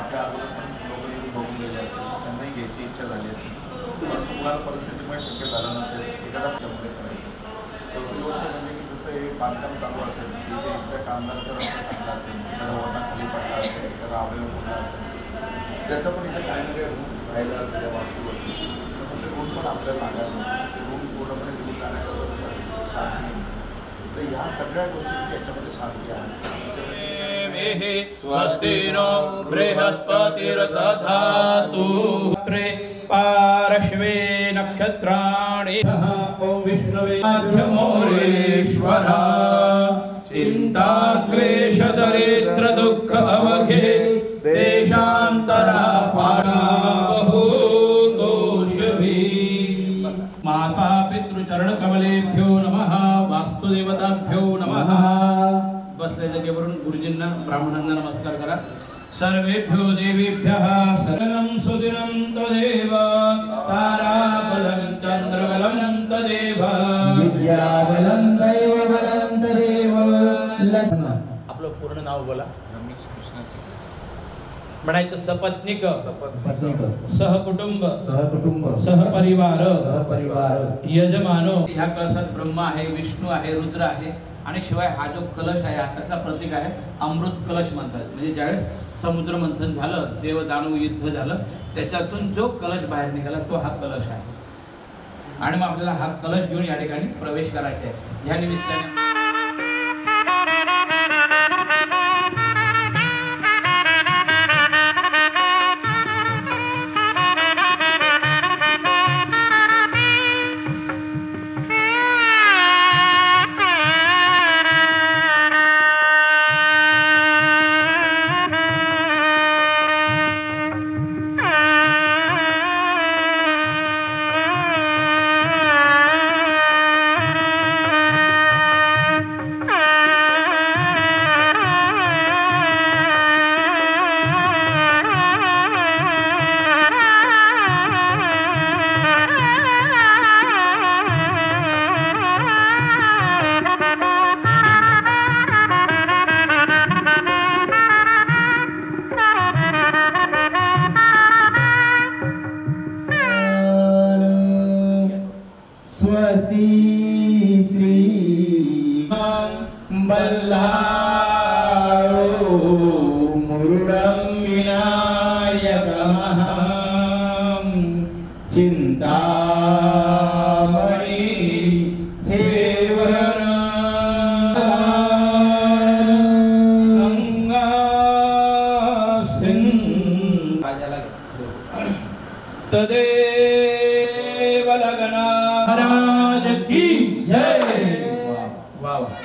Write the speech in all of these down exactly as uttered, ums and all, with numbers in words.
आपल्या अगोदर पण लोक येऊन बघून गेले असतील, त्यांनाही घ्यायची इच्छा झाली असेल, पण तुम्हाला परिस्थितीमुळे शक्य झालं नसेल एखादा त्याच्यामध्ये करायचं. चौथी गोष्ट म्हणजे की जसं हे बांधकाम चालू असेल, तिथे एकदा कामगाराचा रस्ता चांगला असेल, एखादा वरणा खाली पडला असेल, एखादा अवयव मोठा असेल, त्याचं पण इथे काही ना काही रूप राहिलं असेल त्या वास्तूवरती, तर ते रूप पण आपल्याला लागायला ते रूप पूर्णपणे निघून जाण्याकरता शांती. तर ह्या सगळ्या गोष्टींची याच्यामध्ये शांती आहे. स्वस्ति नो बृहस्पतिर्दधातु प्रे पार्श्वे नक्षत्राणि ओम विष्णवे मध्यमोरेश्वर चिंता क्लेश दरिद्र दुःख अवघे देशांतरा पाडा बहुतोषभी. माता पितृ चरण कमलेभ्यो नमः, वास्तुदेवताभ्यो नमः. बसल्या जागेवरून गुरुजींना ब्राह्मणांना नमस्कार करा. सर्वेभ्यो देवीभ्यः शरणं सुदिनं तदेव ताराबलं चंद्रबलं तदेव विद्याबलं दैवबलं तदेव. आपलं पूर्ण नाव बोला. रमेश कृष्णाची म्हणायचं सपत्नीक सपत्नीक सहकुटुंब सहकुटुंब सहपरिवार सहपरिवार यजमानो. ह्या कळसात ब्रह्मा आहे, विष्णू आहे, रुद्र आहे आणि शिवाय हा जो कलश आहे हा कसला प्रतीक आहे? अमृत कलश म्हणतात. म्हणजे ज्यावेळेस समुद्र मंथन झालं, देव दानव युद्ध झालं, त्याच्यातून जो कलश बाहेर निघाला तो हा कलश आहे. आणि मग आपल्याला हा कलश घेऊन या ठिकाणी प्रवेश करायचा आहे. या निमित्ताने तदेव लगना महाराज की जय. वाह वाह.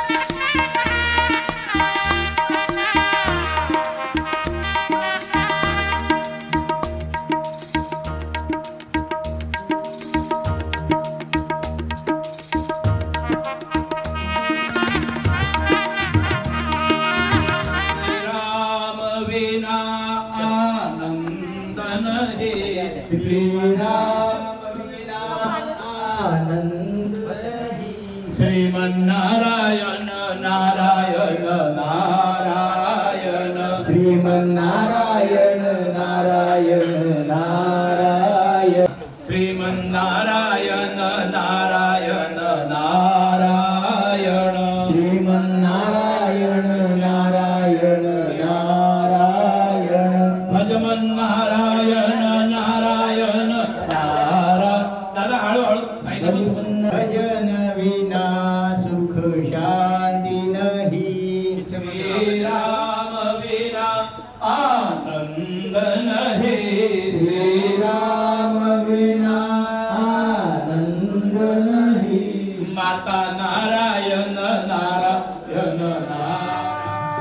श्रीमन्नारायण नारायण नारायण श्रीमन्नारायण नारायण नारायण श्रीमन्नारायण नारायण नारायण श्रीमन्नारायण नारायण नारायण भजमन्नारायण नारायण नारा. दादा हळूहळू भजन विना सुख शांती नहीं. श्री राम विना आनंद नहीं. श्री राम विना आनंद नहीं. माता नारायण नारायण नारायण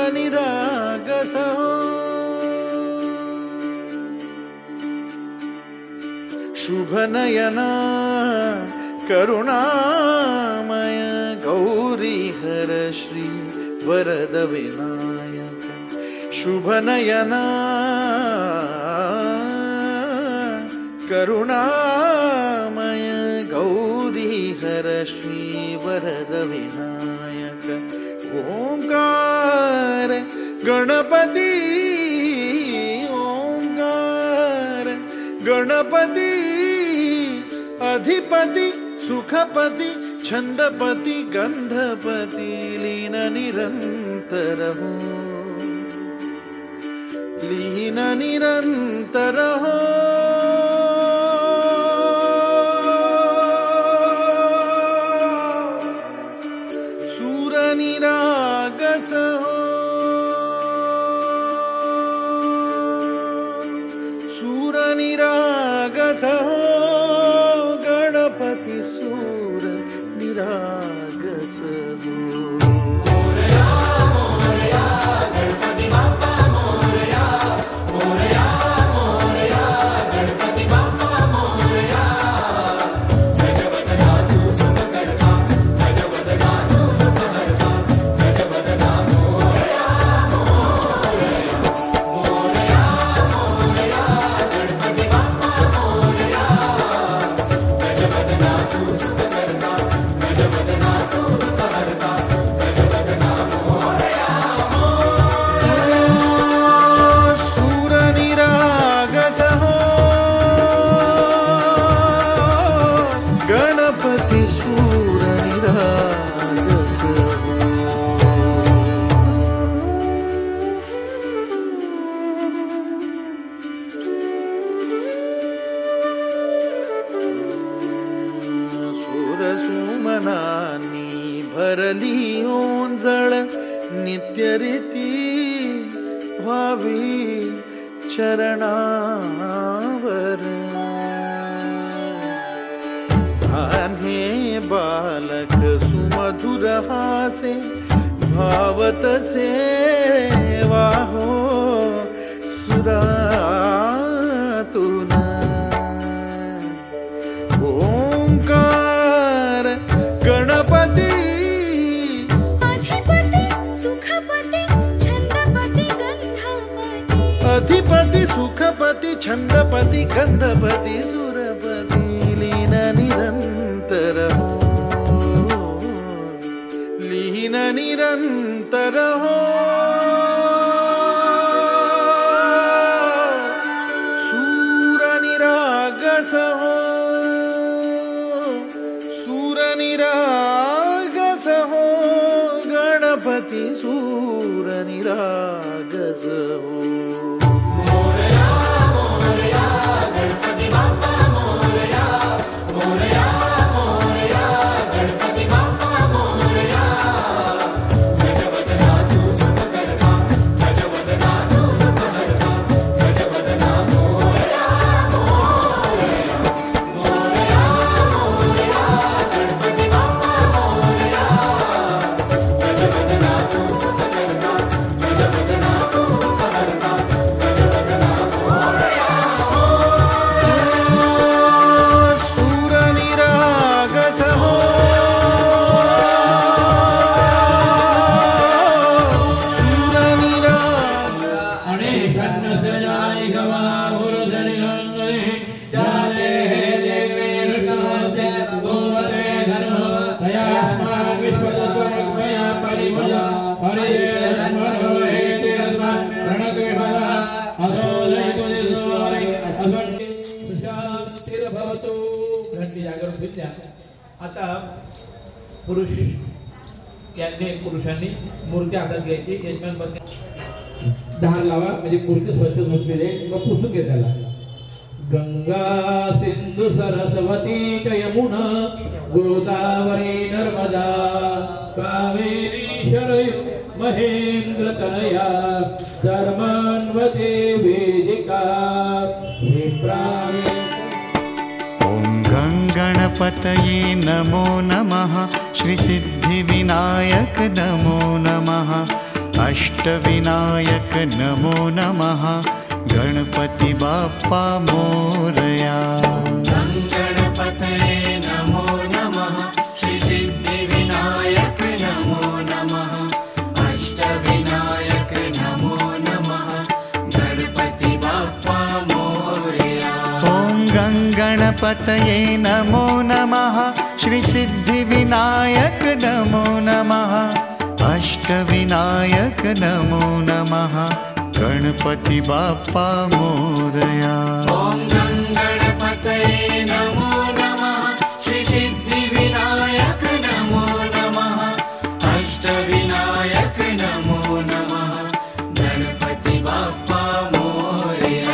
निरागस हो शुभ नयना करुणामय गौरी हर श्री वरद विनायक शुभ नयना करुणामय गौरी हर श्री वरद विनायक ओंकार गणपति ओंकार गणपति अधिपति सुखपति छंदपति गंधपति लीन निरंतर हो लीन निरंतर हो सूर निरागस हो सूर निरागस हो गणपति सूर निरागस हो मोरया मोरया गणपति बाप्पा मोरया मोरया मोरया गणपति बाप्पा मोरया गजवदना तू सुखकर्ता गजवदना तू दुःखहर्ता गजवदना मोरया मोरया मोरया मोरया गणपति बाप्पा मोरया गजवदना तू सुखकर्ता गजवदना तू दुःखहर्ता गजवदना मोरया मोरया सूर निरागस हो गणपति सूर निरागस हो सूर सुमनानी भरली ओंजळ नित्य रीती व्हावी चरणावर धान्हे बालक सुमधुर हासे भावत सेवा हो सुरातून ओंकार गणपती अधिपति सुखपति छंदपति गंधपति अधिपति सुखपति छंदपति गंधपति सुरपति लीन निरंतर हो लीन निरंतर हो सूर निरागस हो सूर निरागस हो गणपति सूर निरागस हो मोरया मोरया गणपति बाप्पा मोरया मोरया मोरया गणपति बाप्पा मोरया गजवदना तू सुखकर्ता गजवदना तू दुःखहर्ता गजवदना मोरया मोरया मोरया मोरया गणपति बाप्पा मोरया गजवदना तू सुखकर्ता गजवदना तू दुःखहर्ता गजवदना मोरया सूर निरागस हो सूर निरागस अणे षण्णसजानि गवा गुरुधनिगङ्गे जाते हे देवे ऋषभते गोमते धर्म तयास्मान् विश्वसत्वरक्ष्मया परिभुजा परिजेन्मनो हे देवस्मा रणकृष्णः अधो लयतु निर्दोरे अभट्टे सुशान्तिर्भवतु घंटी जागरण विद्या आता पुरुष यांनी पुरुषांनी मूर्ती हातात घ्यायची यजमान पत्नी धार लावा म्हणजे मूर्ती स्वच्छ धुतलेली आहे मग पुसून घे त्याला गंगा सिंधू सरस्वती च यमुना गोदावरी नर्मदा कावेरी शरयू महेंद्र तनया धर्मान्वते वेदिका विप्राणे ॐ गणपतये नमो नमः श्री सिद्धिविनायक नमो नमः अष्टविनायक नमो नमः गणपति बाप्पा मोरया। गणपतये नमो नमः श्री सिद्धिविनायक नमो नमः अष्टविनायक नमो नमः गणपति बाप्पा मोरया। ॐ गणपतये नमो नमः श्री सिद्धिविनायक नमो नमः अष्टविनायक नमो नमः गणपति बाप्पा मोरया। ॐ गणपतये नमो नमः श्री सिद्धिविनायक नमो नमः अष्टविनायक नमो नमः गणपति बाप्पा मोरया।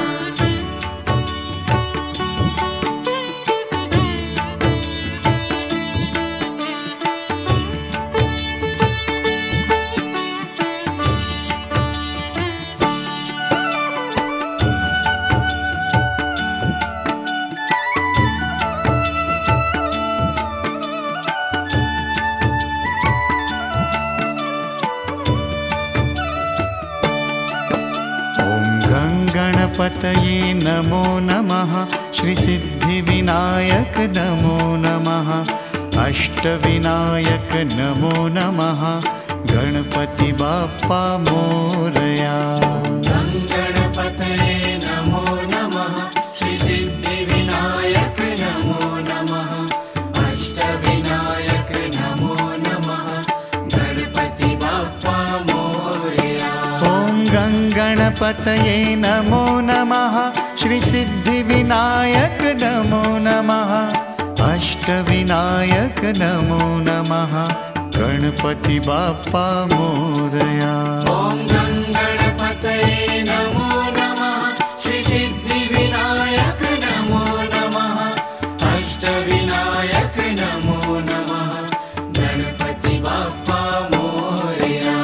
गणपतये नमो नमः श्री सिद्धिविनायक नमो नमः अष्टविनायक नमो नमः गणपति बाप्पा मोरया। गणपतये नमो नमः श्री सिद्धिविनायक नमो नमः अष्टविनायक नमो नमः गणपति बाप्पा मोरया। ॐ गणपतये नमो नमः श्री सिद्धिविनायक नमो नमः अष्टविनायक नमो नमः गणपति बाप्पा मोरया। ॐ गणपतये नमो नमः श्री सिद्धिविनायक नमो नमः अष्टविनायक नमो नमः गणपति बाप्पा मोरया।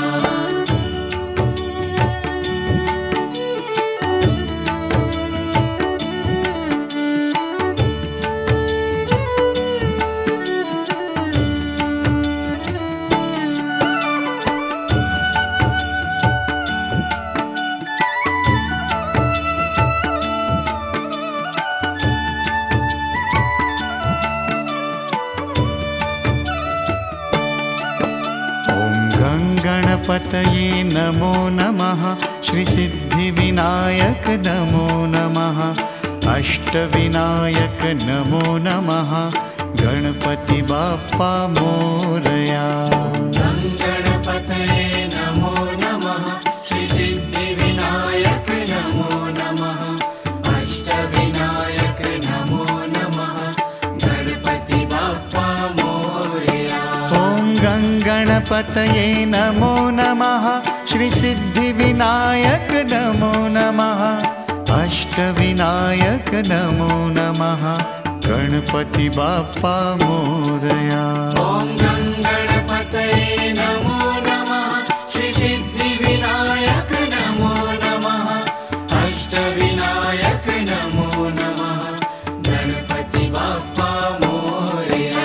गणपतये नमो नमः श्री सिद्धिविनायक नमो नमः अष्टविनायक नमो नमः गणपति बाप्पा मोरया। गणपतये नमो नमः श्री सिद्धिविनायक नमो नमः अष्टविनायक नमो नमः गणपति बाप्पा मोरया। ॐ गणपतये नमो नमः श्री सिद्धिविनायक नमो नमः अष्टविनायक नमो नमः गणपति बाप्पा मोरया। ॐ गणपतये नमो नमः श्री सिद्धिविनायक नमो नमः अष्टविनायक नमो नमः गणपति बाप्पा मोरया।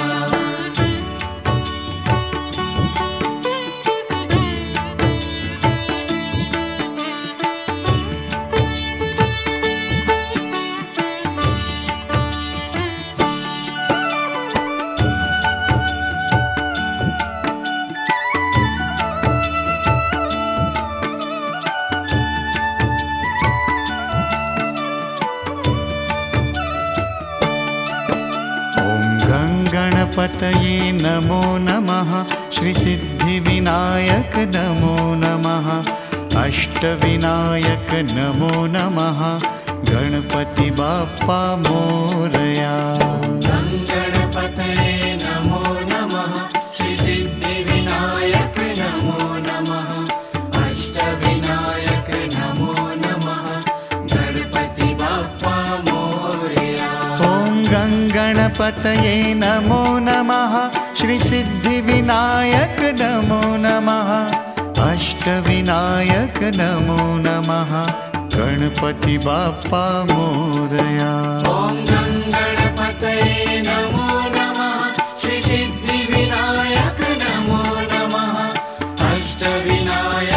गणपतये नमो नमः श्री सिद्धिविनायक नमो नमः अष्टविनायक नमो नमः गणपति बाप्पा मोरया। गणपतये नमो नमः श्री सिद्धिविनायक नमो नमः अष्टविनायक नमो नमः गणपति बाप्पा मोरया। ॐ गणपतये नमो नमः श्री सिद्धिविनायक नमो नमः अष्टविनायक नमो नमः गणपति बाप्पा मोरया। ॐ गणपतये नमो नमः श्री सिद्धिविनायक नमो नमः अष्टविनायक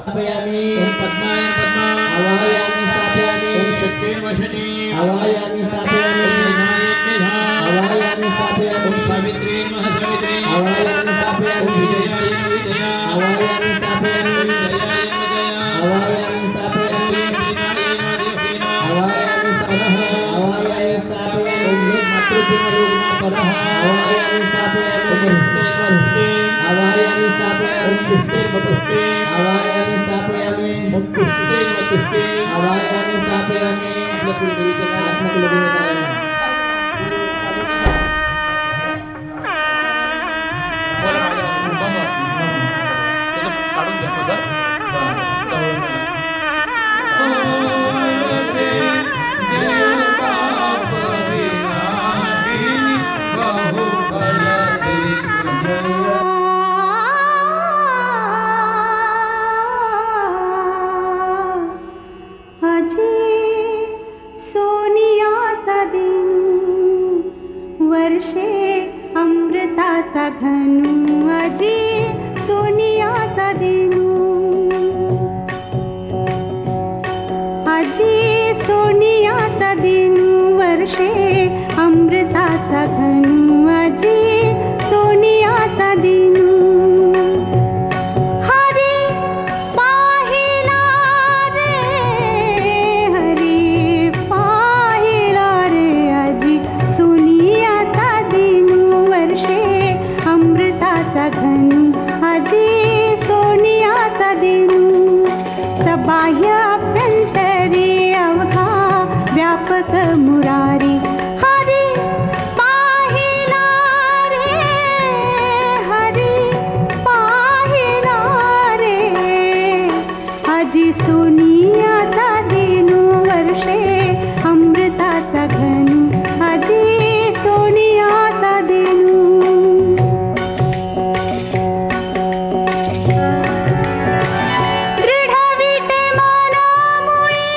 स्थापयामि ओम पद्माय पद्मा आवाहयामि स्थापयामि ओम शक्तेन वशने आवाहयामि स्थापयामि आवाहयामि स्थापयामि ओम सावित्रे नमः सावित्रे आवाहयामि स्थापयामि ओम विजयाय नमः विजया आवाहयामि स्थापयामि ओम जयाय नमः जया आवाहयामि स्थापयामि देवसेनाय नमः देवसेना आवाहयामि स्थापयामि आवाहयामि स्थापयामि ओम लोक मातृभूम लोकमा परः आवाहयामि स्थापयामि ओम हृष्टे हृष्टे आवाहयामि स्थापयामि ओम पुष्टे पुष्टे आवाहयामि स्थापयामि ओम तुष्टे तुष्टे आवाहयामि स्थापयामि आपल्या कुलगुरूच्या नावात आत्मकुलदेवताय नमः बोला माझ्या कुटुंबाला ते तर काढून घ्या माझं बोलते देव पाप विनाशिनी बहुफल दे तुझे अजी सोनियाचा दिन वर्षे अमृताचा घनु अजी सोनियाचा दिन अजी सोनियाचा दिन वर्षे अमृताचा घनु अजी सोनियाचा दिन हरी पाहिला रे हरी पाहिला रे अजी सोनियाचा दिन वर्षे अमृताचा घनु अजी सोनियाचा दिन सबाह्य अभ्यंतरी अवघा व्यापक मुरारी हरी पाहिला रे हरी पाहिला रे अजी सोनियाचा दिन वर्षे अमृताचा घनु अजी सोनियाचा दिन दृढविटे मनामुळे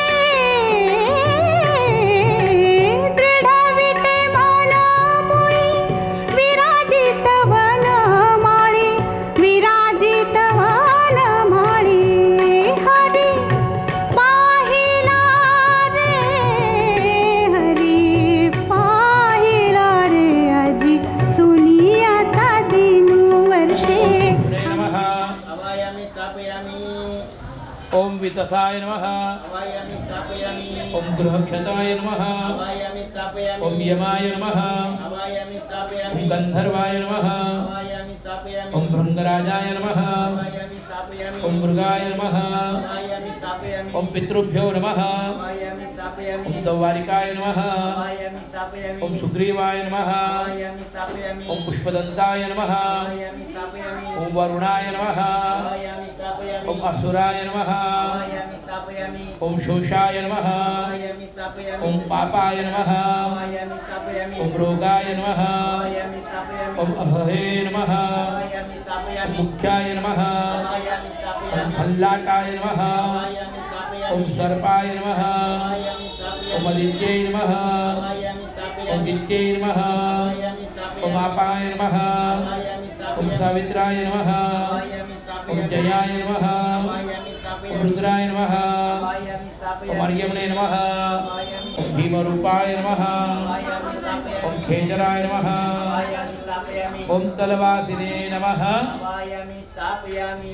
दृढविटे मनामुळे विराजित वनमाळी विराजित वनमाळी हरी पाहिला रे हरी पाहिला रे अजी सोनियाचा दिन वर्षे नमः आवाहयामि स्थापयामि ओम वितथाय नमः आवाहयामि स्थापयामि ओम गृहक्षताय नमः आवाहयामि स्थापयामि ओम यमाय नमः आवाहयामि स्थापयामि ओम गंधर्वाय नमः आवाहयामि स्थापयामि ओम भृंगराजाय नमः आवाहयामि स्थापयामि ओम मृगाय नमः आवाहयामि स्थापयामि ओम पितृभ्यो नमः आवाहयामि स्थापयामि ओम दौवारिकाय नमः आवाहयामि स्थापयामि ओम सुग्रीवाय नमः आवाहयामि स्थापयामि ओम पुष्पदंताय नमः आवाहयामि स्थापयामि ओम वरुणाय नमः आवाहयामि स्थापयामि ओम असुराय नमः आवाहयामि स्थापयामि ओम शोषाय नमः आवाहयामि स्थापयामि ओम पापाय नमः आवाहयामि स्थापयामि ओम रोगाय नमः आवाहयामि स्थापयामि ओम अहहे नमः आवाहयामि ओम स्थापयामि मुख्याय नमः आवाहयामि ओम स्थापयामि भल्लाटाय नमः आवाहयामि स्थापयामि ओम सर्पाय नमः आवाहयामि स्थापयामि ओम आदित्यै नमः आवाहयामि ओम स्थापयामि दित्यै नमः आवाहयामि ओम स्थापयामि आपाय नमः आवाहयामि ओम स्थापयामि सावित्राय नमः आवाहयामि ओम स्थापयामि जयाय नमः आवाहयामि ओम स्थापयामि रुद्राय नमः आवाहयामि ओम स्थापयामि अर्यमणे नमः आवाहयामि ओम भीमरूपाय नमः आवाहयामि ओम स्थापयामि खेचराय नमः आवाहयामि स्थापयामि ओम तलवासिने नमः आवाहयामि स्थापयामि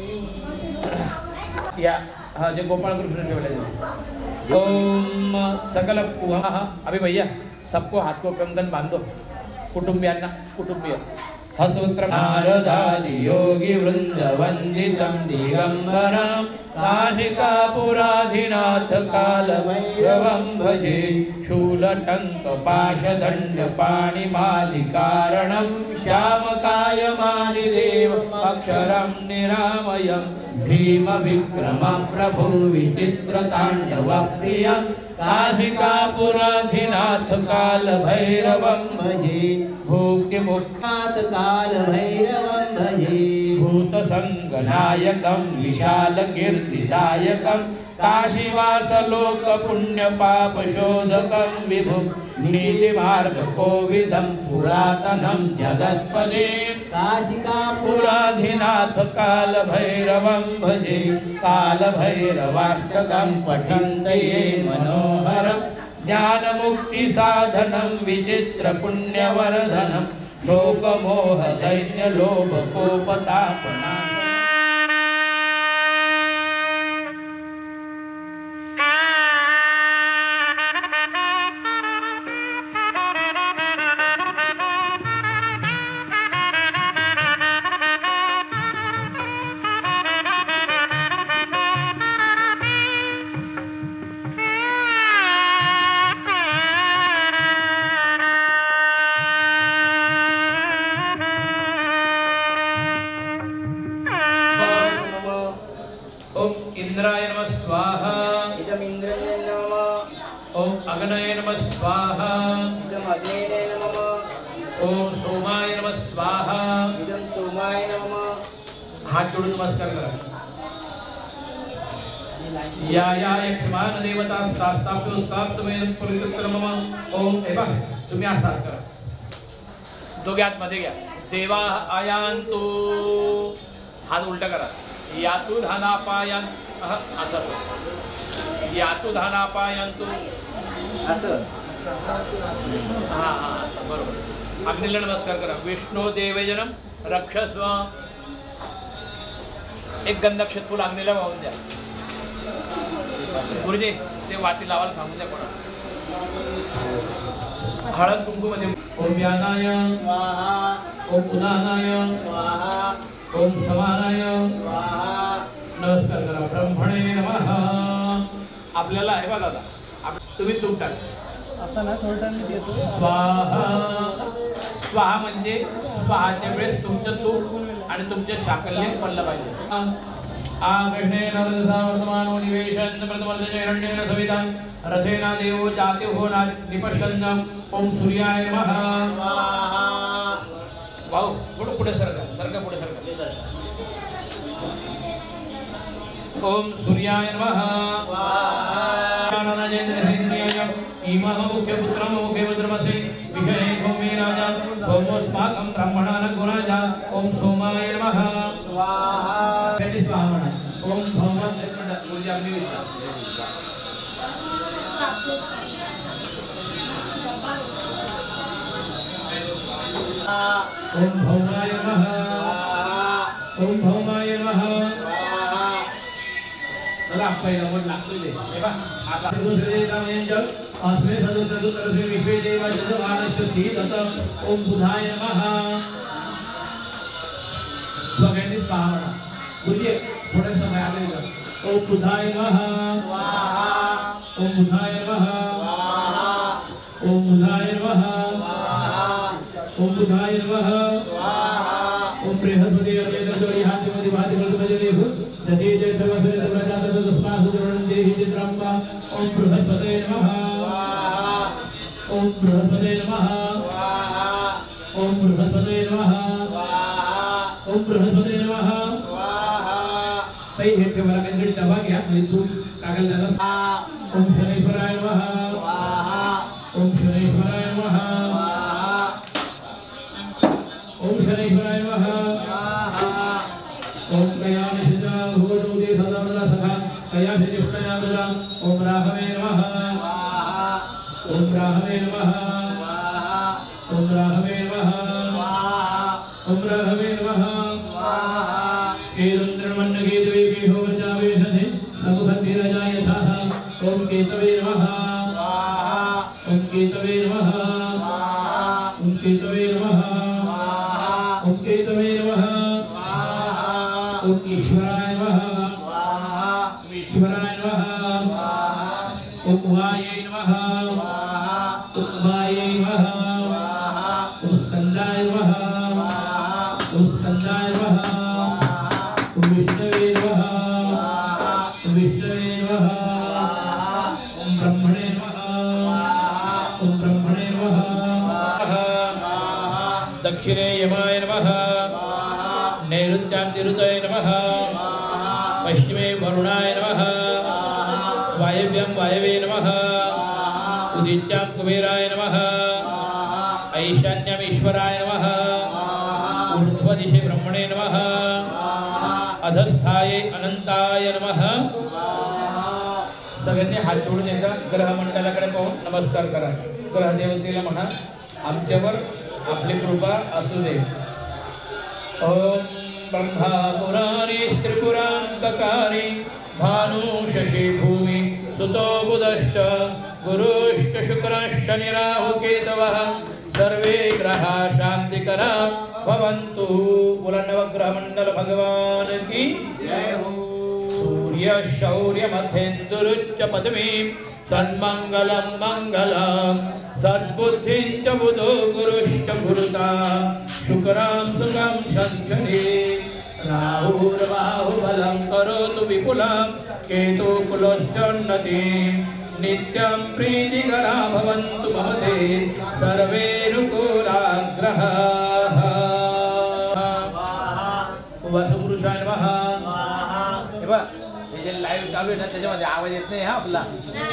या हा जे गोपाल कृष्ण ठेवले ओम सकल पुहा अभी भैया सबको हाथ को कंगन बांधो कुटुंबियांना कुटुंबीय हसूत्र नारदादि योगी वृंद वंदितं दिगंबरं काशिकापुराधिनाथ कालभैरवं भजे शूलटंक पाशदंड पाणिमादिकारणं श्यामकायमादिदेव अक्षरं निरामयं भीमविक्रमं प्रभु विचित्रताण्डवप्रियं काशिकापुराधिनाथ कालभैरवं भजे भूक्तिमुक्तात् कालभैरवं भजे भूतसंग गणायकं विशालकीर्तिदायकं काशीवासलोकपुण्यपापशोधकं विभुं नीतिमार्गकोविदं पुरातनं जगत्पदे काशिकापुराधिनाथ कालभैरवं भजे कालभैरवाष्टकं पठन्ते ये मनोहरं ज्ञानमुक्तिसाधनं विचित्रपुण्यवर्धनं शोकमोह दैन्यलोभकोपतापना इंद्राय नमः स्वाहा इदमिन्द्राय नमः ओम अग्नये नमः स्वाहा इदम् अग्नेय नमः ओम सोमाय नमः स्वाहा इदं सोमाय नमः हाथ जोड़ून नमस्कार करा या या यक्षमान देवता स्थाप्यो स्थाप्तमेन परिकृतमम ओम एवा तुम्ही हात साफ करा दोघे हात मध्ये घ्या देवा आयांतु हात उलटा करा यातु धनापायन असं यातु धनापायंतु असं हा हा बरोबर अग्नीला नमस्कार करा विष्णु देवजनम रक्षस्व एक गंधक्षेत फुल अग्नीला वाहून द्या गुरुजी ते वाती लावायला सांगून द्या कोणा हळद कुंकू मध्ये ओम व्यानाय स्वाहा ओम उदानाय स्वाहा ओम समानाय स्वाहा नमस्कार करा ब्रह्मणे नमः आपल्याला हे बघा दादा तुम्ही तूप टाक असं ना थोडं मी देतो स्वाहा स्वाहा म्हणजे स्वाहाच्या वेळेस तुमचं तूप आणि तुमच्या शाकल्य पडलं पाहिजे आकृष्णेन रजसा वर्तमानो निवेशन प्रथमर्दशेरण्येन सवितां रथेना देवो जाति हो निपश्यन् ओम सूर्याय नमः स्वाहा वाव पुढे पुढे सरका सरका पुढे सरका ओम सूर्याय नमः स्वाहा ननजेन्द्रहिन्द्रियाय इमः मुख्य पुत्रं मुखे वज्रमसे विषये भूमि राजा सोमोस्माकं ब्राह्मणान् गुणाजा ओम सोमाय नमः स्वाहा पेटी स्वाहा म्हणा ओम भौमस ऊर्जा अग्नि विद्या ओम भौमाय नमः ओम भौमाय नमः चला पहिला मोड लागतोय ते हे बघ आता दुसरे रामयंजल अस्मे सदुत्रदु तरसे विश्वे देवा जगवानश्चती तत ओम बुधाय नमः सगळ्यांनी स्वाहा म्हणा बुद्धी थोडे समय आले का ओम बुधाय नमः स्वाहा ओम बुधाय नमः स्वाहा ओम बुधाय नमः स्वाहा ओम बुधाय नमः स्वाहा ओम बृहस्पति अवयदोरि हातिमति भातिमति भजनेहु जति जय सर्वसुर प्रजात तस्मात् सुदृढं देहि चित्रम्बा ओम बृहस्पते नमः स्वाहा ओम बृहस्पते नमः स्वाहा ओम बृहस्पते नमः स्वाहा ओम बृहस्पते नमः स्वाहा ताई हे ठेवायला काहीतरी डबा घ्या म्हणजे तू टाकायला त्याला ओम शनेश्वराय नमः स्वाहा ओम शनेश्वराय नमः ओम शनेश्वराय नमः ओम कयामिषिता भुवतोदे सदामला सखा कयामिषिष्टया मृदा ओम राहवे नमः ओम राहवे नमः ओम राहवे नमः ओम राहवे नमः केतुन्द्रमण्डकेतवे केशोवचावे सधे समुखन्धिरजा यथाः ओम केतवे नमः ओम केतवे नमः ओम केतवे नमः ओम केतवे नमः ओम ईश्वराय नमः ओम ईश्वराय नमः ओम उमायै नमः ओम उमायै नमः ओम स्कन्दाय नमः ओम स्कन्दाय नमः ओम विष्णवे नमः ओम विष्णवे नमः ओम ब्रह्मणे नमः ओम ब्रह्मणे नमः दक्षिणे यमाय नमः नैऋत्यां निरुताय नमः पश्चिमे वरुणाय नमः वायव्यं वायवे नमः उदित्यां कुबेराय नमः ऐशान्यम् ईश्वराय नमः ऊर्ध्वदिशे ब्रह्मणे नमः अधस्थाये अनंताय नमः। सगळ्यांनी हात जोडून एकदा ग्रहमंडलाकडे पाहून नमस्कार करा। ग्रहदेवतेला म्हणा आमच्यावर आपली कृपा असू दे। ओम ब्रह्मा पुराणे त्रिपुरांतकारी भानु शशि भूमि सुतो बुधश्च गुरुश्च शुक्रश्च शनिराहु केतवः सर्वे ग्रहा शांतिकरा भवन्तु। बोला नवग्रह मंडल भगवान की जय हो। सूर्य शौर्य मथेन्दुरुच्च पदवी सन्मंगलम मंगलम सद्बुद्धिंच बुधो गुरुश्च गुरुता शुक्रां सुखं संशने राहुर्बाहुबलं करोतु विपुलं केतु कुलोस्योन्नतिं नित्यं प्रीतिकरा भवन्तु भवते सर्वे नुकूलाग्रहाः। वासुपुरुषाय नमः। हे बघ हे जे लाईव्ह चालू आहे ना त्याच्यामध्ये आवाज येत नाही हा आपला।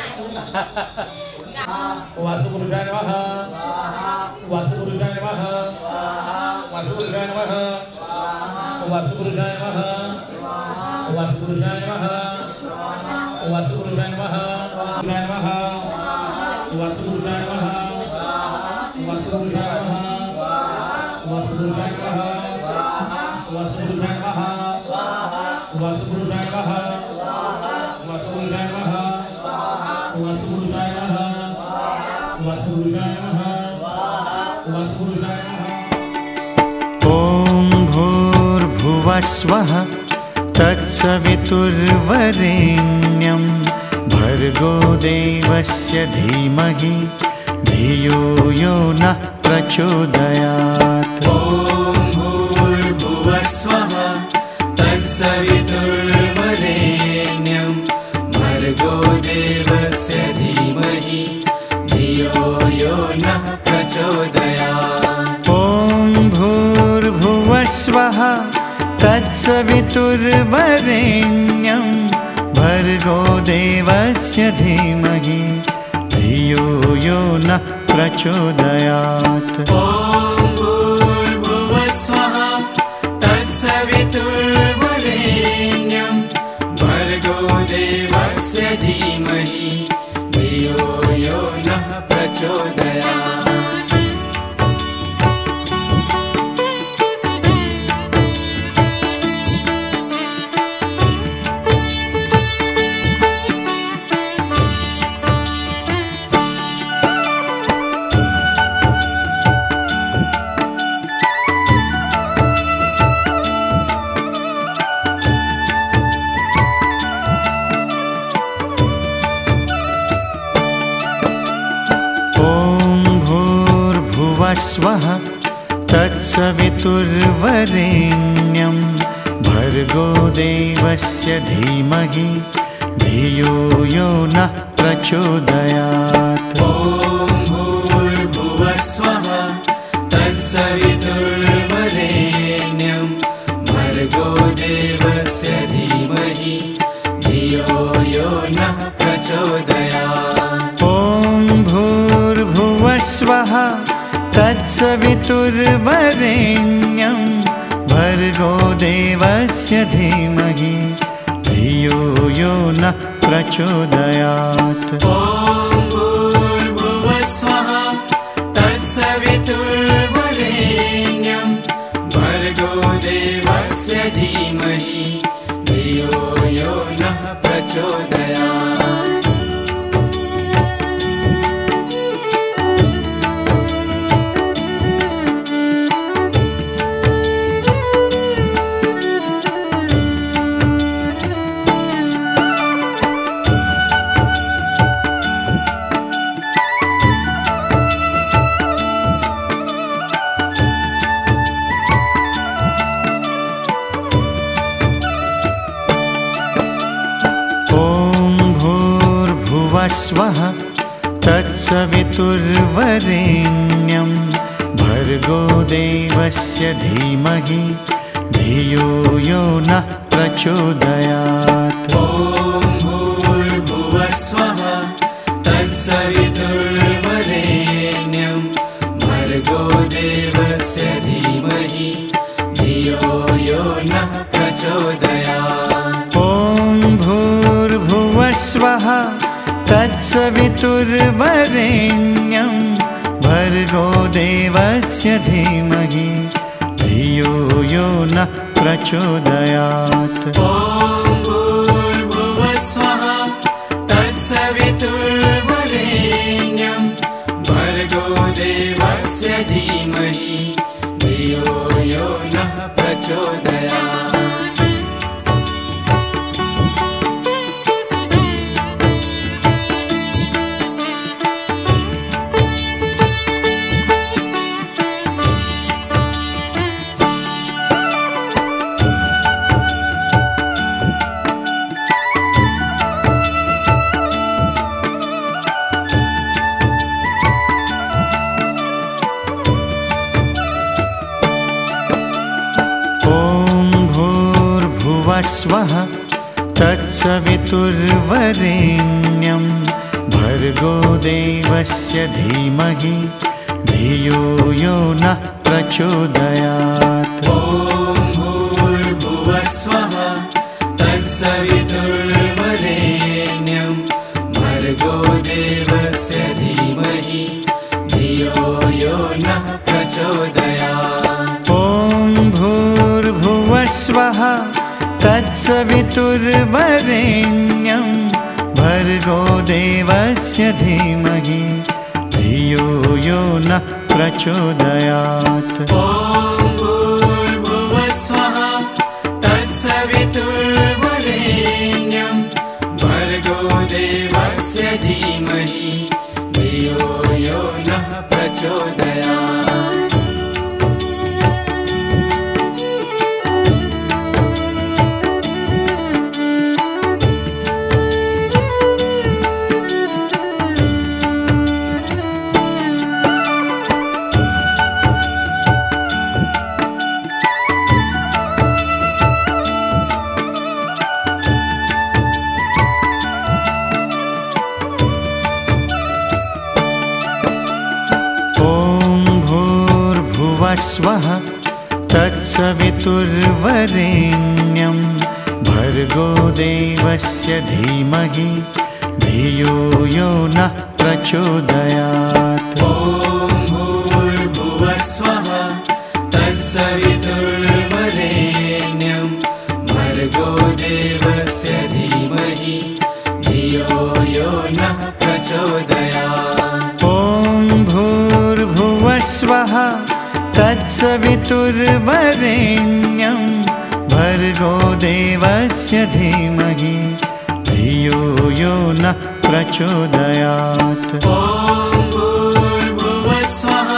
वासुपुरुषाय नमः वासुपुरुषाय नमः वासुपुरुषाय नमः वासुपुरुषाय नमः वासुपुरुषाय नमः वासुपुरुषाय नमः नमः वासुपुरुषाय नमः वासुपुरुषाय नमः वासुपुरुषाय नमः वासुपुरुषाय नमः वासुपुरुषाय नमः वासुपुरुषाय नमः वासुपुरुषाय नमः वासुपुरुषाय नमः वासुपुरुषाय नमः। ॐ भूर्भुवस्वः तत्सवितुर्वरेण्यं भर्गो देवस्य धीमहि धियो यो नः प्रचोदयात्। ॐ भूर्भुवस्वः तत्सवितुर्वरेण्यं भर्गो देवस्य धीमहि धियो यो नः प्रचोदयात्। ॐ भूर्भुवस्वः तत्सवितुर्वरेण्यं भर्गो देवस्य धीमहि धियो यो नः प्रचोदयात्। ॐ भूर्भुवस्वः तत्सवितुर्वरेण्यं भर्गो देवस्य धीमहि धियो यो नः प्रचोदयात्। स्वः तत्सवितुर्वरेण्यं भर्गो देवस्य धीमहि धियो यो नः प्रचोदयात्। ॐ भूर्भुवस्वः तत्सवितुर्वरेण्यं भर्गो देवस्य धीमहि धियो यो नः प्रचोदयात्। ॐ भूर्भुवस्वः तत्सवितुर्वरेण्यं भर्गो देवस्य धीमहि धियो यो नः प्रचोदयात्। ॐ भूर्भुवस्वः तत्सवितुर्वरेण्यं भर्गो देवस्य धीमहि धियो यो नः प्रचोदयात्। स्वः तत्सवितुर्वरेण्यं भर्गो देवस्य धीमहि धियो यो नः प्रचोदयात्। ॐ भूर्भुवः स्वः तत्सवितुर्वरेण्यं भर्गो देवस्य धीमहि धियो यो नः प्रचोदयात्। ॐ भूर्भुवः स्वः तत्सवितुर्वरेण्यं भर्गो देवस्य धीमहि धियो यो नः प्रचोदयात्। ॐ भूर्भुवः स्वः तत्सवितुर्वरेण्यं भर्गो देवस्य धीमहि धियो यो नः प्रचोदयात्। स्वः तत्सवितुर्वरेण्यं भर्गो देवस्य धीमहि धियो यो नः प्रचोदयात्। ॐ भूर्भुवः स्वः तत्सवितुर्वरेण्यं भर्गो देवस्य धीमहि धियो यो नः प्रचोदयात्। ॐ भूर्भुवः स्वः तत्सवितुर्वरेण्यं भर्गो देवस्य धीमहि धियो यो नः प्रचोदयात्। ॐ भूर्भुवः स्वः तत्सवितुर्वरेण्यं भर्गो देवस्य धीमहि धियो यो नः प्रचोदयात्। स्वः तत्सवितुर्वरेण्यं भर्गो देवस्य धीमहि धियो यो नः प्रचोदयात्। ॐ भूर्भुवः स्वः तत्सवितुर्वरेण्यं भर्गो देवस्य धीमहि धियो यो नः प्रचोदयात्। ॐ भूर्भुवः स्वः तत्सवितुर्वरेण्यं भर्गो देवस्य धीमहि धियो यो नः प्रचोदयात्। ॐ भूर्भुवः स्वः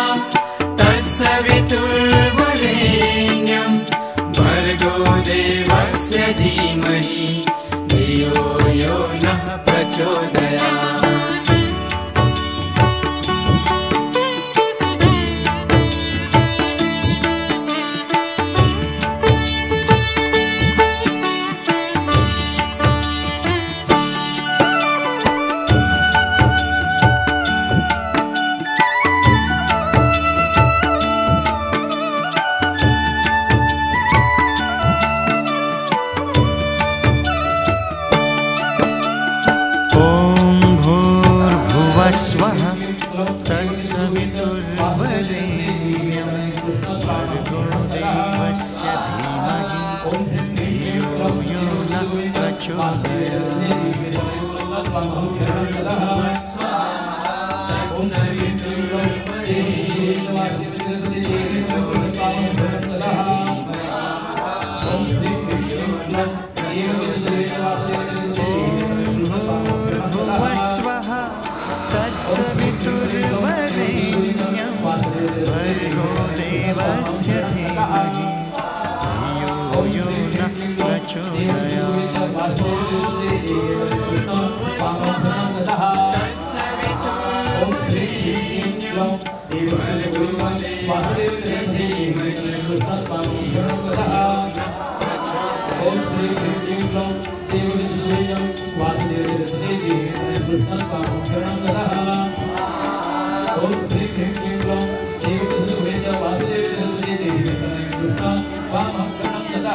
तत्सवितुर्वरेण्यं भर्गो देवस्य धीमहि धियो यो नः प्रचोदयात्। स्वः तत्सवितुर्वरेण्यं भर्गो देवस्य धीमहि धियो यो नः प्रचोदयात्। तत्सवितुर्वरेण्यं भर्गो देवस्य धीमहि धियो यो नः प्रचोदयात्। ॐ देवविदुवेयं वासुदेवदेवदेवी कृष्णस्वामं शरणं गतः ओम श्री ह्रीं क्लीं ग्लौं देवविदुवेयं वासुदेवदेवदेवी कृष्णस्वामं शरणं गतः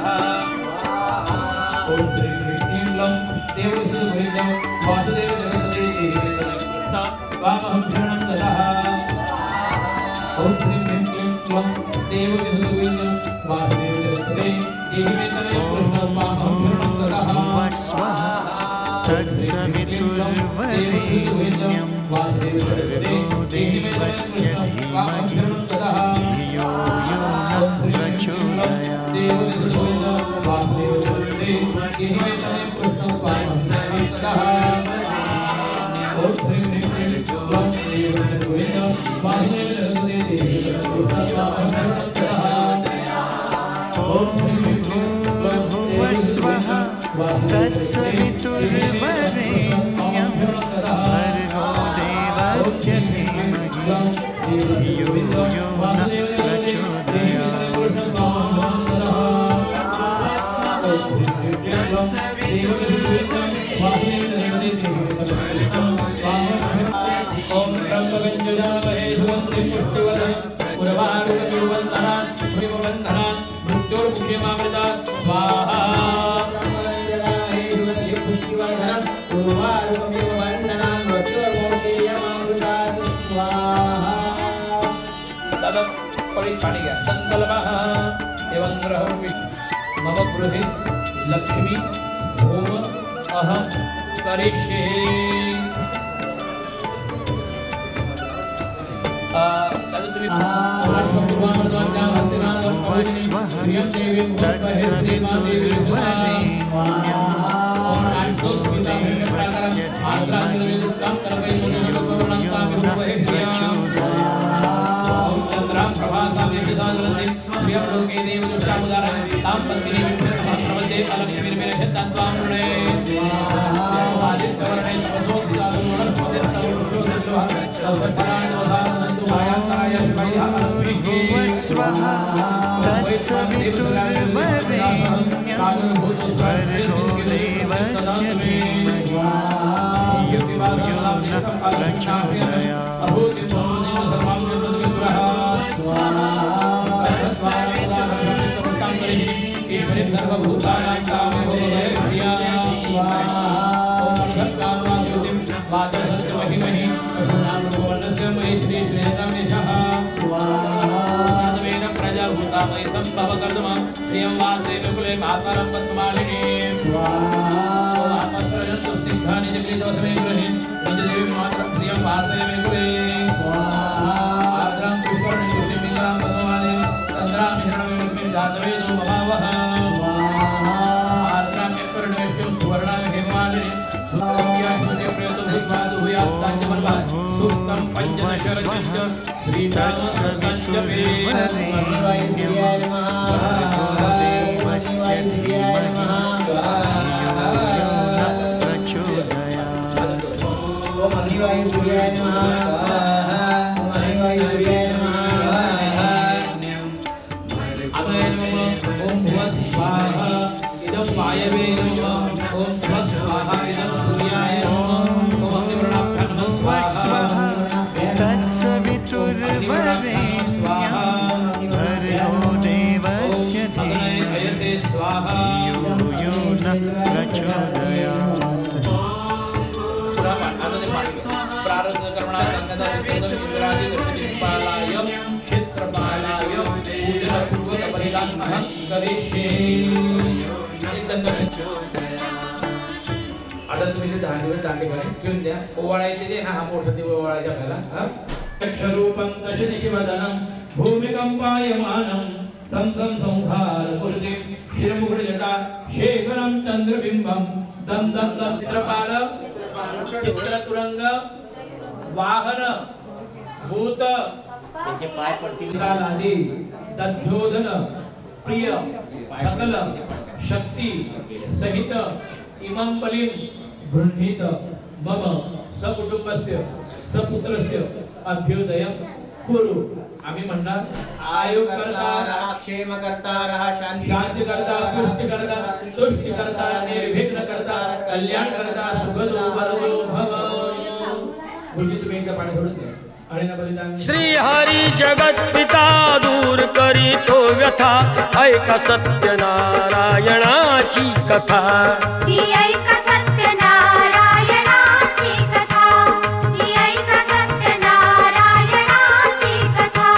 ओम श्री ह्रीं क्लीं ग्लौं देवविदुवेयं वासुदेवदेवदेवी कृष्णस्वामं शरणं गतः ओम श्री ह्रीं क्लीं ग्लौं देवविदुवेयं वासुदेवदेवदेवी कृष्णस्वामं शरणं गतः तत्सवितुर्वरेण्यं भर्गो देवस्य धीमहि धियो यो नः प्रचोदयात् भूर्भुवस्वः तत्सवितुर्वरेण्यं भर्गो देवस्य धीमहि धियो यो नः प्रचोदयात् ओम ब्रह्मगंजयामहे सुगंधि पुष्टिवर्धन उर्वारुकविवन्दना विवन्दना मृत्योर्मुख्यमामृता स्वाहा ब्रह्मगंजयामहे सुगंधि पुष्टिवर्धन उर्वारुकविवन्दना मृत्योर्मुख्यमामृता स्वाहा तदं परिपाणि गया संकल्पः एवं ग्रह मम गृहे लक्ष्मी होम अहं करिष्ये भूर्भुवस्वः तत्सवितुर्वरेण्यं भर्गो देवस्य धीमहि धियो यो नः प्रचोदयात् चंद्रां प्रभासां यशसागरं प्रियं लोके देवदुष्टामुदारं तां पत्नीं प्रपद्ये अलक्ष्मीर्मेलभ्यं तां वृणे आदित्यवर्णे स्वसोऽभिजातं भूर्भुवस्वः तत्सवितुर्वरेण्यं भर्गो देवस्य धीमहि धियो यो नः प्रचोदयात् प्रियं वासे विपुले मातरं पद्मालिनी आत्मस्वरजन्तु स्निग्धानि जगृतवसमे गृहे निजदेवी मातरं प्रियं वासे विपुले आर्द्रां पुष्पर्णि ज्योतिर्मिन्द्रां पद्मवाले तन्द्रां हिरण्यमेकमें जातवेदो ममावः आर्द्रां यत्पर्णवेष्टिं सुवर्णां हेममालिनी सुकन्या श्रुतिप्रियतो भूत्वादु भूयात्ताञ्जमल्वा सुक्तं पञ्चदशरचित्य श्रीरामसङ्कञ्जपे देवस्य धीमहि धियो यो नः प्रचोदयात् ओम अग्निवायु सूर्याय नमः ओम अग्निवायु सूर्याय नमः अग्नये नमः ओम भुवः स्वाहा इदं वायवे नमः ओम भुवः स्वाहा इदं सूर्याय नमः ओम अग्निवर्णाभ्यां नमः स्वाहा तत्सवितुर्वरेण्यं भर्गो देवस्य धीमहि धियो यो नः प्रचोदयात् प्रारब्ध कर्मणाय क्षेत्रपालाय क्षेत्रपालाय पूजन पूर्वक बलिदान अहं करिष्ये आता तुम्ही ते दहा दिवस दांडे करेन घेऊन द्या ओवाळायचे जे ना हा मोठा ते ओवाळायचा आपल्याला अक्षरूपं दशदिशिवदनं भूमिकंपायमानं संतं संहार कुरुते शिरमुकुटजटा शेखरं चंद्रबिंबं दं दं दं चित्रपाल चित्रतुरंग वाहन भूत त्यांचे पाय पडतील कालादी तद्धोधन प्रिय सकल शक्ती सहित इमं बलिं गृह्णीत मम सकुटुंबस्य सपुत्रस्य अभ्युदयं कुरु आम्ही म्हणणार आयुकर्ता क्षेमकर्ता शांती शांतिकर्ता पुष्टिकर्ता तुष्टिकर्ता निर्विघ्नकर्ता कल्याण करता सुखदो वरदो भव. मुलगी तुम्ही एकदा पाणी सोडून द्या. आणि ना बलिदान श्री हरी जगत पिता दूर करीतो व्यथा ऐका सत्यनारायणाची कथा. ही ऐका सत्यनारायणाची कथा. ही ऐका सत्यनारायणाची कथा.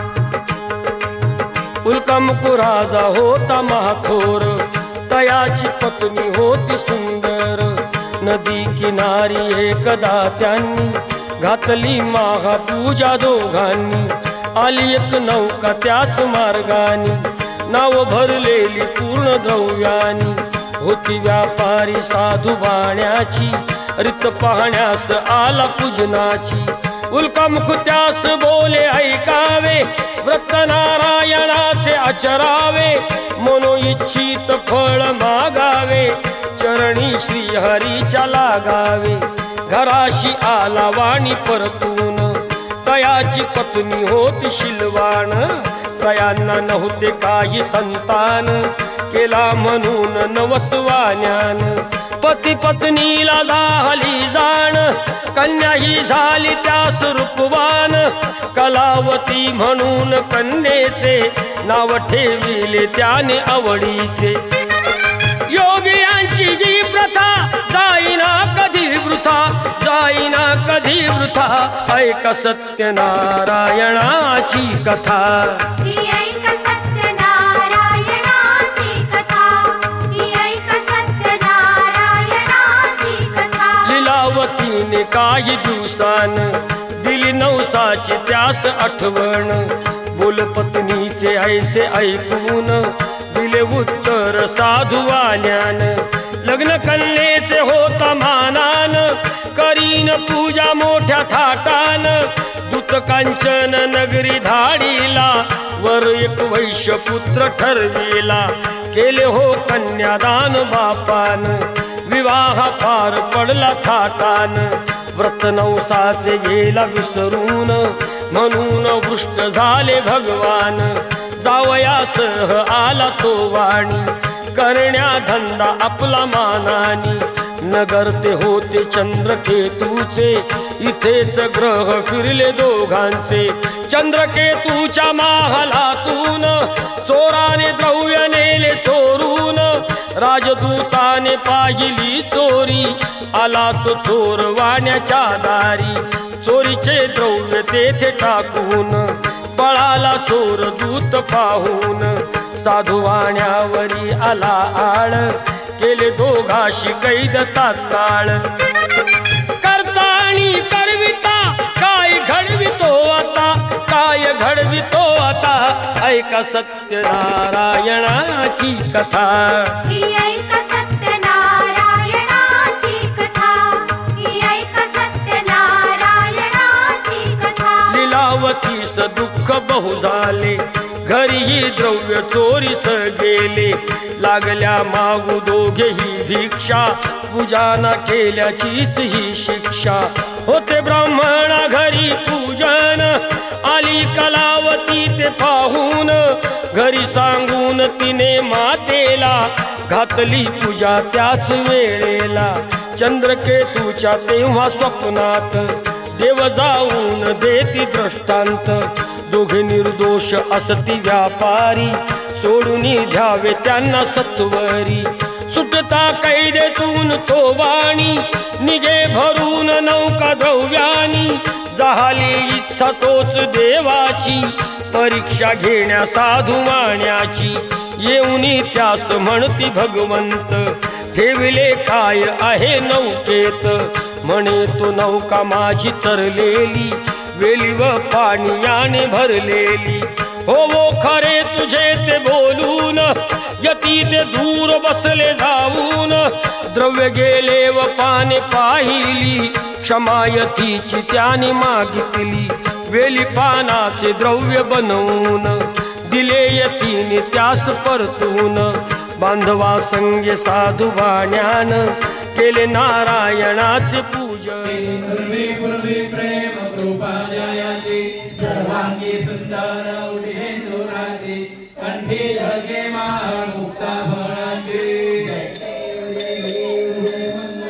उल्कामुकुराजा होता महाथोर तयाची पत्नी होती सुंदर. नदी किनारी एकदा त्यांनी घातली महापूजा दोघांनी. आली एक नौका त्याच मार्गानी नाव भरलेली पूर्ण द्रव्यानी. होती व्यापारी साधू बाण्याची रीत पाहण्यास आला पूजनाची. उल्कामुख त्यास बोले ऐकावे व्रत नारायणाचे आचरावे. मनो इच्छित फळ मागावे चरणी श्रीहरीच्या लागावे. घराशी आला वाणी परतून तयाची पत्नी होती शिलवाण. तयांना नव्हते काही संतान केला म्हणून नवसवान्यान. पती पत्नीला झाली जाण कन्या ही झाली त्यास रूपवान. कलावती म्हणून कन्येचे नाव ठेविले त्याने आवडीचे. योगियांची जी प्रथा जाईना कधी वृथा जाईना कधी वृथा ऐका सत्यनारायणाची कथा. ही ऐका सत्यनारायणाची कथा. ही ऐका सत्यनारायणाची कथा. लीलावतीने काही दिवसान दिली नवसाची त्यास आठवण. बोल पत्नीचे ऐसे ऐकून दिले उत्तर साधुवान्यान. लग्न कन्येचे होता मानान करीन पूजा मोठ्या थाटान. दूत कांचन नगरी धाडीला वर एक वैश्यपुत्र ठरविला. केले हो कन्यादान बापान विवाह पार पडला थाटान. व्रत नवसाचे गेला विसरून म्हणून वृष्ट झाले भगवान. जावयासह आला तो वाणी करण्या धंदा आपला मानानी. नगर ते होते चंद्रकेतूचे इथेच ग्रह फिरले दोघांचे. चंद्रकेतूच्या महालातून चोराने द्रव्य नेले चोरून. राजदूताने पाहिली चोरी आला तो चोर वाण्याच्या दारी. चोरीचे द्रव्य तेथे टाकून पळाला चोर दूत पाहून. साधुवाण्यावरी आला आळ केले दोघाशी कैद तात्काळ. करता आणि करविता काय घडवितो आता काय घडवितो आता ऐका सत्यनारायणाची कथा. ही ऐका सत्यनारायणाची कथा. ही ऐका सत्यनारायणाची कथा. लीलावतीस दुःख बहु झाले घरीही द्रव्य चोरीस गेले. लागल्या मागू दोघेही भिक्षा पूजाना केल्याचीच ही शिक्षा. होते ब्राह्मणा घरी पूजन आली कलावती ते पाहून. घरी सांगून तिने मातेला घातली पूजा त्याच वेळेला. चंद्रकेतूच्या तेव्हा स्वप्नात देव जाऊन देती दृष्टांत. दोघे निर्दोष असती व्यापारी सोडून घ्यावे त्यांना सत्वरी. सुटता कैदेतून तो वाणी निघे भरून नौका द्रव्यानी. झाली इच्छा तोच देवाची परीक्षा घेण्या साधू वाण्याची. येऊनी त्यास म्हणती भगवंत ठेविले काय आहे नौकेत. म्हणे तो नौका माझी तरलेली वेली व पाणी याने भरलेली. हो वो खरे तुझे ते बोलून यती ते दूर बसले जाऊन. द्रव्य गेले व पाने पाहिली क्षमायतीची त्याने मागितली. वेली पानाचे द्रव्य बनवून दिले यतीने त्यास परतून. बांधवा संगे साधू वाण्यान केले नारायणाचे पूजन. प्रेम कृपा जयती सर्वांगी सुंदर उठे सुराती. कंठी झळके मुक्ता फळाची.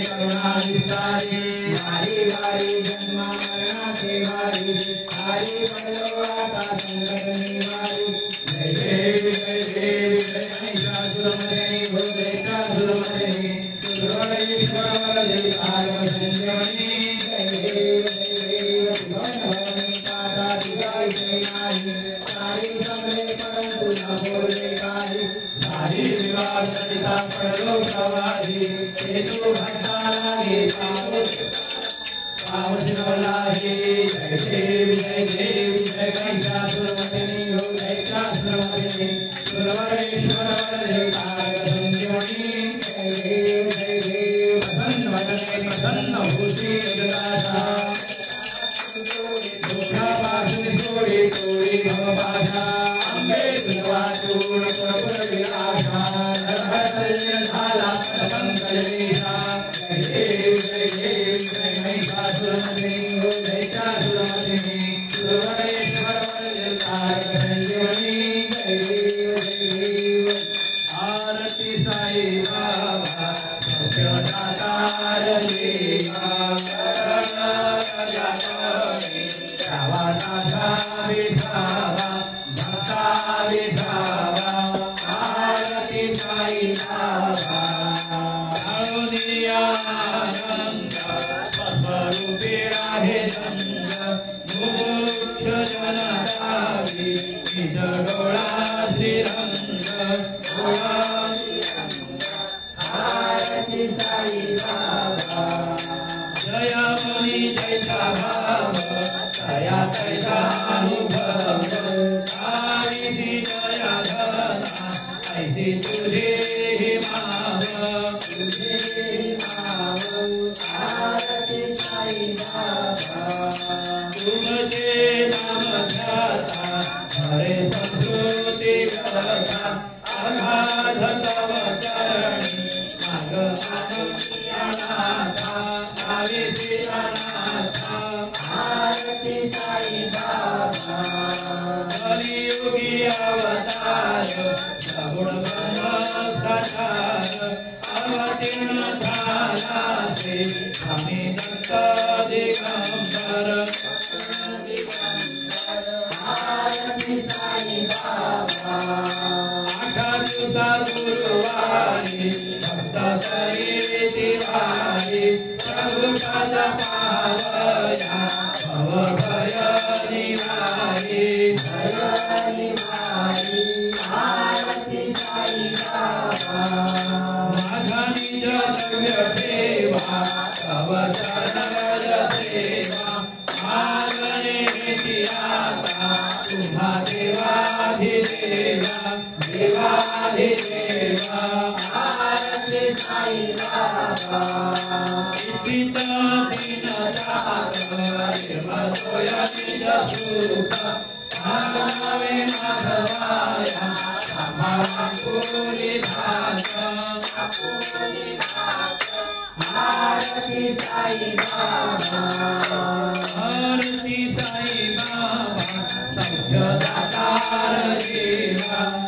करुणा विस्तारी वारी वारी जन्म मरणाचे वारी हरी पडलो आता संकट निवारी जय देवी जय देवी जय महिषासुरमर्दिनी हो महिषासुरमर्दिनी सुरवरेश्वर वरदे काल संजीवनी जय देवी जय देवी भगवान पाता दिगाई जय नारी सारी सबले परंतु न बोले काली सारी विवाह सरिता पडलो प्रवाही हेतु भक्ता लागे पाव शिवलाही जय देवी जय देवी जय महिषासुरमर्दिनी हो महिषासुरमर्दिनी सुरवरेश्वर वरदे काल संजीवनी जय देवी जय देवी प्रसन्न वदने प्रसन्न भूषी जगदासा दुःखा पासुनी सोडी तोडी भवपाशा अंबे तुझवा चूड पुरपुर विलासा नरहर झाला संकलनीसा जय देवी जय देवी जय महिषासुरमर्दिनी हो महिषासुरमर्दिनी सुरवरेश्वर वरदे काल संजीवनी जय देवी जय देवी आरती साई बाबा सत्यदातार देवा श्रावणाचा विठावा भक्ता विठावा आरती साई बाबा आनंद स्वरूपी आहे रंग मुख्य जनतावी निज डोळा श्रीरंग डोळा आरती साई बाबा जया मनी जैसा भाव दया कैसा अनुभव आईची जया धना ऐसी तुझे ही माव तुझे ही माव आरती साई बाबा तुमचे नाम ध्याता हरे संस्कृती व्यथा अगाध तव चरणी माग अनाथा आविसी अनाथा आरती साई बाबा कलियुगी अवतार सगुण ब्रह्म साकार अवतीर्ण झाला श्री स्वामी दत्त दिगंबर आरती साई बाबा आठा दिवसा गुरुवारी भक्त करी दिवाळी प्रभुताचा पावया भव भय निवारी भय निवारी आरती साई बाबा माझा निज द्रव्य ठेवा तव चरण सेवा मागणे आता तुम्हा देवाधिदेवा देवाधिदेवा आरती साई बाबा इतित दीनदात निर्मलोया निज सुख नावे माधवाया समापुरी धात आरती साई बाबा आरती साई बाबा सभ्य दातार देवा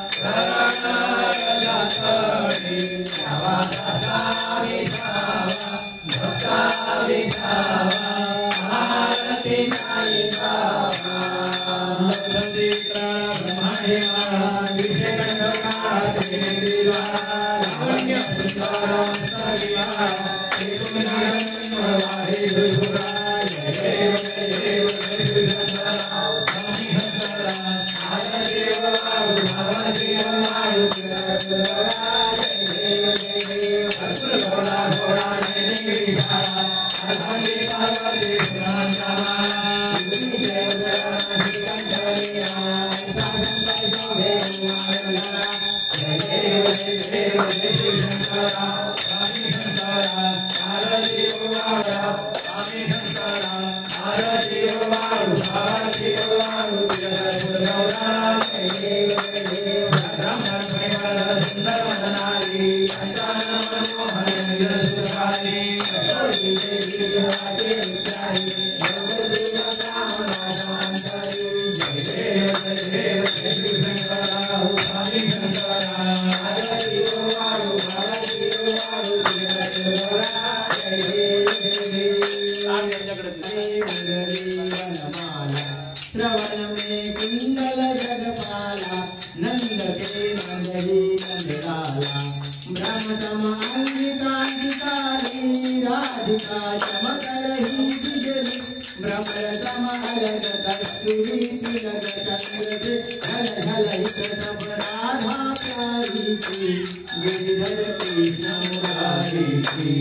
अंगिकांगिकाली राधिका चमकरही बिजली भ्रमर समहरण कस्तूरी तिलक चंद्र से झल झलहित सब राधा प्यारी की गिरिधर कृष्ण मुरारी की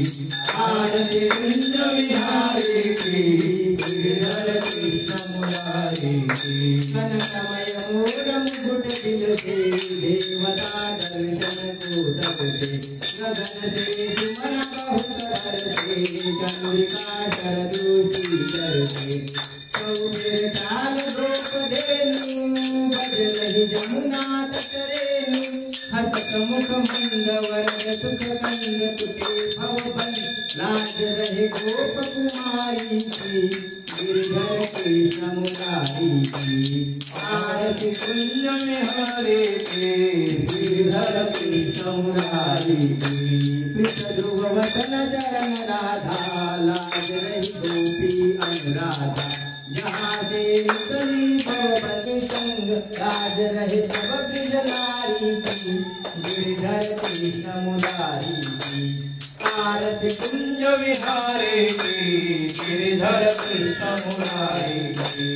आरती कुंज विहारी की गिरिधर कृष्ण मुरारी की कनकमय मोर मुकुट दिल से देवता दर्शन को तक से गगन से सुमन बहुत करते चंद्रिका शरदूषी करते सौमेर चाल रूप धेनु बज रही जमुना तटरेनु हसत मुख मंद वरद सुख कंद तुटे भवन लाज रहे गोप कुमारी की गिरिधर कृष्ण मुरारी की आरती कुंज में हरे के गिरिधर कृष्ण मुरारी की कृष्ण ध्रुव वचन चरण राधा लाज रही गोपी अनुराधा जहाँ से निकली भवती संग लाज रहे सब ब्रज नारी की गिरिधर कृष्ण मुरारी की आरती कुंज विहारे की गिरिधर कृष्ण मुरारी की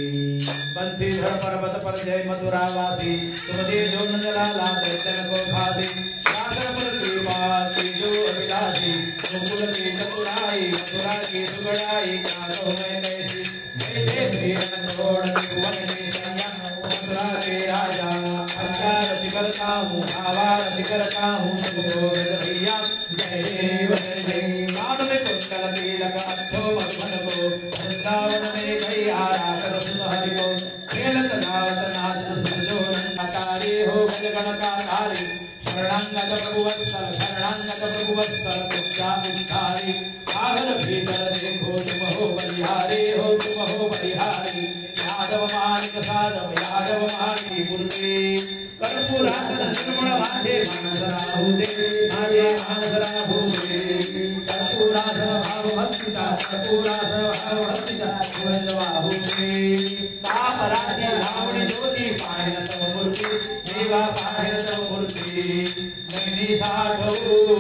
बंसीधर पर्वत पर जय मथुरावासी सुमधुर जो नंदलाला दैत्यन को भासी सागर पर कृपा जो अभिलाषी गोकुल की चतुराई मथुरा की सुगड़ाई क्या तो मैं कैसी जय जय श्री रणछोड़ त्रिभुवन निशंया मथुरा के राजा अत्यारति करता हूँ आवारति करता हूँ तुमको भैया जय देव जय जय राम में कुंडल तिलक अद्धो मधुबन को वृंदावन में गई आरा कर सुन हरि को खेलत गावत नाचत सुजो नंदकारी हो गज गणकारी शरणांगत प्रभु वत्सल शरणांगत प्रभु वत्सल कुब्जा उद्धारी आगल भीतर देखो तुम हो बलिहारी हो तुम हो बलिहारी यादव मानिक साधव यादव मानिक मूर्ति कर्पूरासन निर्मल वादे मानस राहुते मादे मानस राहुते कर्पूरासन भाव भक्तिता कर्पूरासन भाव भक्तिता गोविंद बाहुते पाप राशि रावण ज्योति पाहिन तव मूर्ति देवा पाहिन तव मूर्ति नैनी साधो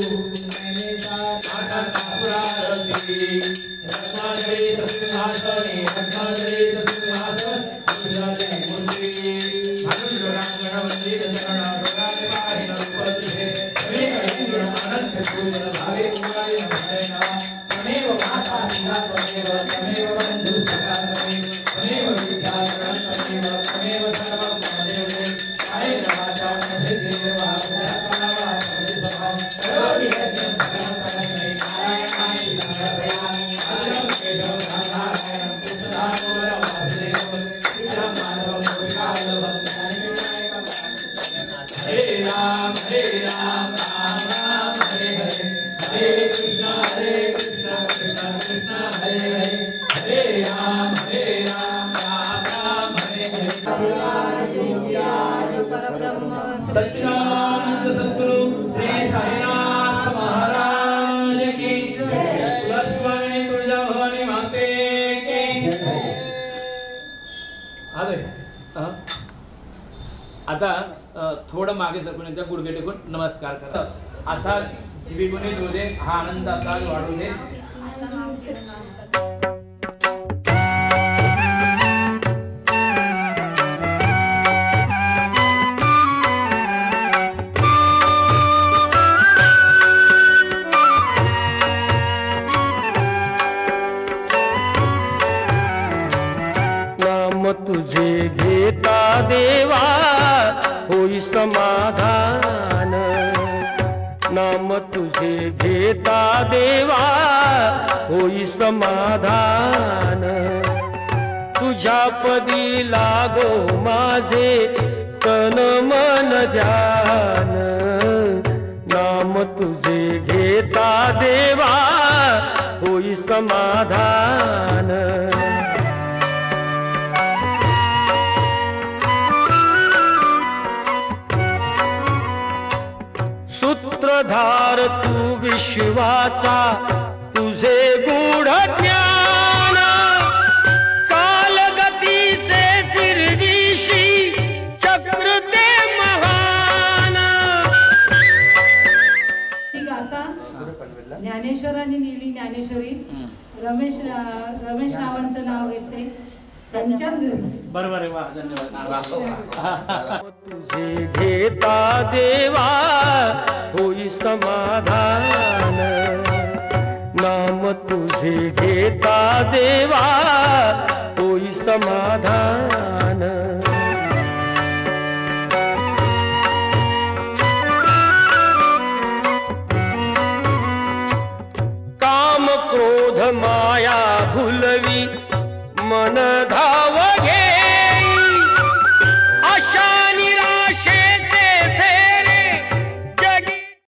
नैनी साधा कापुरारती रत्नाजड़ित सिंहासने रत्नाजड़ित सिंहासन विराजे मूर्ति अनुज रांगण वंदित चरण प्रगाले पाहिन रूपति सभी इंद्र आनंद पूजन भावे कुमारी हरे नमः तमेव माता पिता तमेव तमेव बंधु सखा तमेव तमेव विद्याधरं तमेव तमेव सर्वं तमेव आये नवाचा सिद्धि महाभूतकावा सविभवं करोमि यज्ञं सकलं परस्मै नारायणाय समर्पयामि आदरं केशवं नारायणं कृष्णामोदरं वासुदेवं कृष्णं माधवं गोपिकावल्लभं ज्ञानविनायकं हरे राम हरे राम राम राम हरे हरे हरे कृष्ण हरे कृष्ण कृष्ण कृष्ण हरे हरे हरे राम हरे राम राम राम हरे हरे सच्चिदानंद सद्गुरु श्री साईनाथ महाराज की जय लक्ष्मी तुळजा भवानी माते की जय आले आता अ, थोडं मागे सरकून एकदा गुडघे टेकून नमस्कार करा असा द्विगुणित होऊ दे हा आनंद असा वाढू दे नाम तुझे घेता देवा होई समाधान नाम तुझे घेता देवा होई समाधान तुझ्या पदी लागो माझे तन मन ध्यान नाम तुझे घेता देवा होई समाधान सूत्रधार तू विश्वाचा तुझे गूढ ज्ञान कालगतीचे फिरविशी चक्र ते महान आता ज्ञानेश्वरांनी नेली ज्ञानेश्वरी रमेश रमेश नावांचं नाव घेते त्यांच्याच घरी. बरोबर आहे. वा धन्यवाद. तुझे घेता देवा होई समाधान, नाम तुझे घेता देवा होई समाधान. काम क्रोध माया भुलवी मन धा